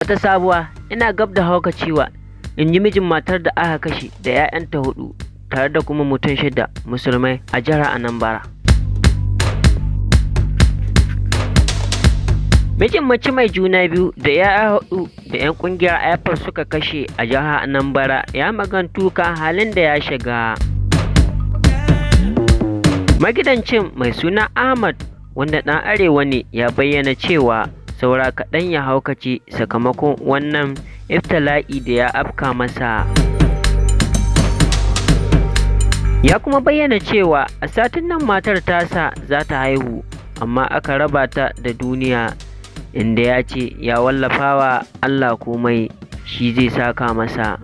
Wata sabuwa, ina gab da haukacewa, in ji mijin matar da aka kashe da 'ya'yanta 4 tare da kuma mutum 6 musulmai a jihar Anambra. Mijin mace mai juna biyu da 'ya'ya 4 da 'yan ƙungiyar IPOB suka kashe a jihar Anambra ya magantu kan halin da ya shiga. Magidancin mai suna Ahmad, wanda ɗan arewa ne, ya bayyana cewa saura kaɗan ya haukace sakamakon wannan iftila'i da ya afka masa. Ya kuma bayyana cewa a satin nan matar tasa za ta haihu, amma aka raba ta da duniya, inda ya ce ya wallafawa Allah komai shi zai saka masa.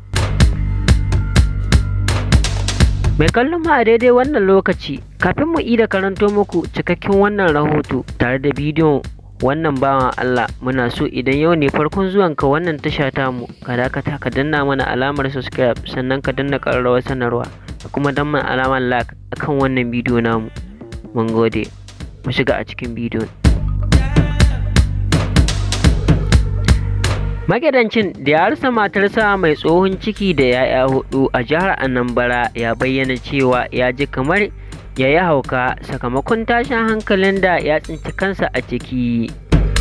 Mai kallon mu a daidai wannan lokaci, kafin mu da karanto muku cikakken wannan rahoto tare da bidiyon wannan bawan Allah, muna so idan yau ne farkon zuwanka wannan tasha tamu, ka dakata ka danna mana alamar subscribe, sannan ka danna ƙararrawar sanarwa, da kuma danna alamar like akan wannan bidiyo namu. Mun gode, mu shiga a cikin bidiyon. Magidancin da ya rasa matarsa mai tsohon ciki da 'ya'ya 4 a jihar Anambra ya bayyana cewa ya ji kamar ya yi hauka sakamakon tashin hankalin da ya tsinci kansa a ciki.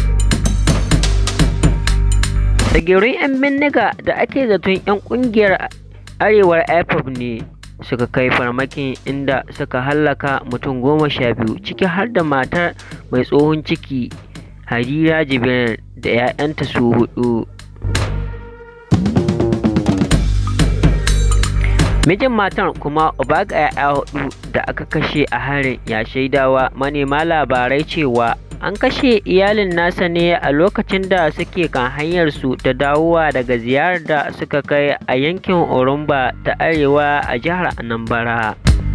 Tsagerun 'yan bindiga da ake zaton 'yan ƙungiyar arewar IPOB ne suka kai farmakin, inda suka hallaka mutum 12 ciki har da matar mai tsohon ciki Harira Jibril da 'ya'yanta su 4. Mijin matar kuma uba ga 'ya'ya 4 da aka kashe a harin ya shaidawa manema labarai cewa an kashe iyalin nasa ne a lokacin da suke kan hanyarsu ta dawowa daga ziyarar da suka kai a yankin Orumba ta arewa a jihar Anambra.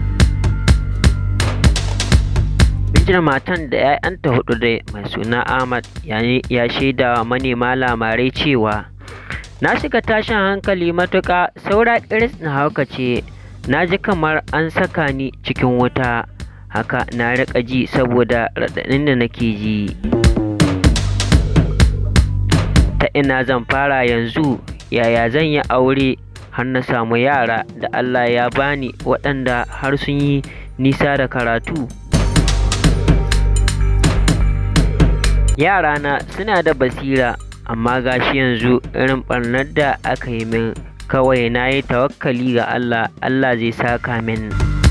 Mijin matan da 'ya'yanta 4 dai mai suna Ahmad ya shaidawa manema labarai cewa na shiga tashin hankali matuƙa, saura ƙiris na haukace, na ji kamar an saka ni cikin wuta, haka na riƙa ji saboda raɗaɗin da nake ji. Ta ina zan fara yanzu? Yaya zan yi aure har na samu yara da Allah ya bani waɗanda har sun yi nisa da karatu? Yarana suna da basira, amma gashi yanzu irin ɓarnar da aka yi min, kawai na yi tawakkali ga Allah, Allah zai saka min.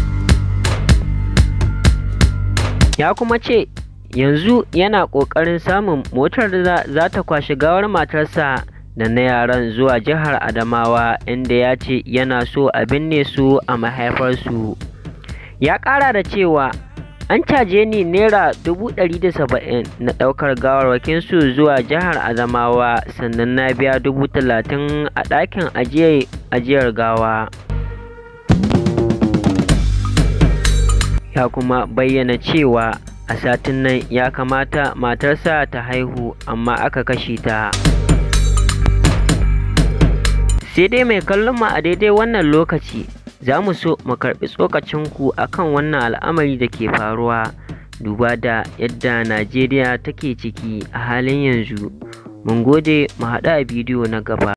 Ya kuma ce yanzu yana ƙoƙarin samun motar da za ta kwashi gawar matarsa da na yaran zuwa jihar Adamawa, inda ya ce yana so a binne su a mahaifarsu. Ya ƙara da cewa an caje ni naira 170 na ɗaukar gawarwakinsu zuwa jihar Adamawa, sannan na biya 30,000 a ɗakin ajiyar gawa. Ya kuma bayyana cewa a satin nan ya kamata matarsa ta haihu, amma aka kashe ta. Sai dai mai kallon mu a daidai wannan lokaci, za mu so mu karɓi tsokacinku akan wannan al'amari da ke faruwa, duba da yadda Najeriya take ciki a halin yanzu. Mun gode, mu haɗu a bidiyo na gaba.